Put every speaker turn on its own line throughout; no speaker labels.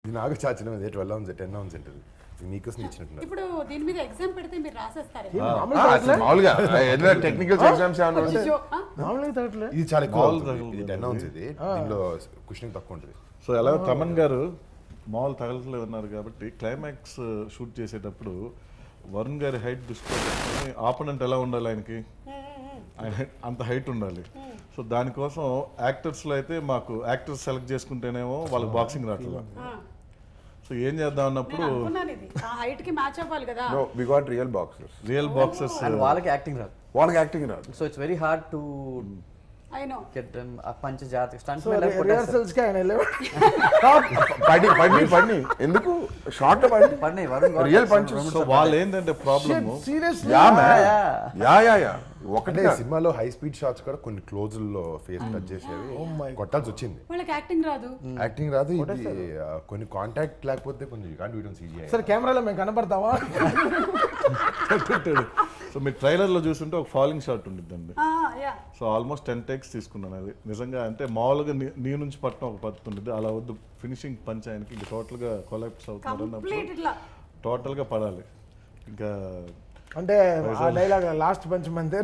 ఇది నాకు చాచిన 12 ounces 10 ounces ఉంటుంది మీకోసం ఇచ్చినట్టు
ఇప్పుడు దీని మీద ఎగ్జామ్ పెడితే మీరు రాసేస్తారు
మామూలుగా టెక్నికల్ ఎగ్జామ్స్ ఇది చాలా ఎక్కువ ఇది 10 ounces ఇది దీనిలో క్వశ్చన్ తక్కువ ఉంటుంది.
సో ఎలా తమన్ గారు మామూలు తగలట్లేదు అన్నారు కాబట్టి క్లైమాక్స్ షూట్ చేసేటప్పుడు వరుణ్ గారి హైట్ దృష్టిలో పెట్టుకొని ఆపోనెంట్ ఎలా ఉండాలి ఆయనకి, ఆయన అంత హైట్ ఉండాలి. సో దానికోసం యాక్టర్స్లో అయితే మాకు యాక్టర్స్ సెలెక్ట్ చేసుకుంటేనేమో వాళ్ళకి బాక్సింగ్ రావట్లేదు. సో ఏం చేద్దాం అన్నప్పుడు
వి గాట్ రియల్ బాక్సర్స్
వాళ్ళకి యాక్టింగ్ రాదు. So it's very hard to get them a punch జాతక స్టంట్స్ మెన్
రిహర్సల్స్ కి ఆయన పడి ఎందుకు షార్ట్ పడి
వరుణ్
రియల్ పంచ్.
సో వాళ్ళు ఏంటంటే ప్రాబ్లమ్
ఒకటే సినిమాలో హై స్పీడ్ షాట్స్ కూడా కొన్ని క్లోజ్ లో ఫేస్ టచ్ చేసేవి కొట్టాల్సి వచ్చింది.
వాళ్ళకి యాక్టింగ్ రాదు
ఇది కొన్ని కాంటాక్ట్ లేకపోతే కొంచెం you can't do it on CGI.
Sir కెమెరాలో మేము కనబడతావా?
సో మీరు ట్రైలర్లో చూస్తుంటే ఒక ఫాలింగ్ షాట్ ఉండిద్దండి. సో ఆల్మోస్ట్ 10 takes తీసుకున్నాను. అది నిజంగా అంటే మామూలుగా నీ నుంచి పట్టడం ఒక పద్ధతి ఉండేది, అలా వద్దు ఫినిషింగ్ పంచ్ ఆయనకి ఇంకా టోటల్గా కొలాప్స్ అవుతున్నారు అన్నప్పుడు టోటల్గా పడాలి. ఇంకా
అంటే ఆ డైలాగ్ లాస్ట్ పంచ్ మంతే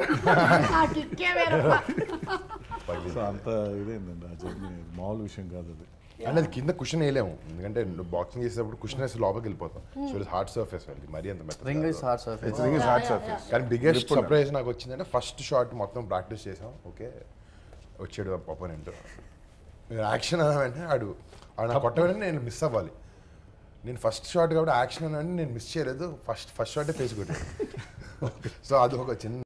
సో అంత ఇదేందండి ఆ జర్నీ, మామూలు విషయం కాదు అది.
అంటే అది కింద కుషన్ వేయలేము ఎందుకంటే బాక్సింగ్ చేసేటప్పుడు కుషన్ వేసి లోపలికి వెళ్ళిపోతాం. సో ఇట్స్ హార్డ్ సర్ఫేస్ వెళ్ళి మరీ అంత మెత్తగా
ring is hard surface.
Ring is hard surface. కానీ బిగ్గెస్ట్ సర్ప్రైజ్ నాకు వచ్చిందంటే ఫస్ట్ షాట్ మొత్తం ప్రాక్టీస్ చేసాం. ఓకే వచ్చాడు అపోనెంట్, యాక్షన్ అన్న వెంటనే ఆడు నా కొట్ట వెంటనే నేను మిస్ అవ్వాలి. నేను ఫస్ట్ షాట్ కాబట్టి యాక్షన్ అని నేను మిస్ చేయలేదు. ఫస్ట్ షాటే ఫేస్ కొట్టాను. సో అది ఒక చిన్న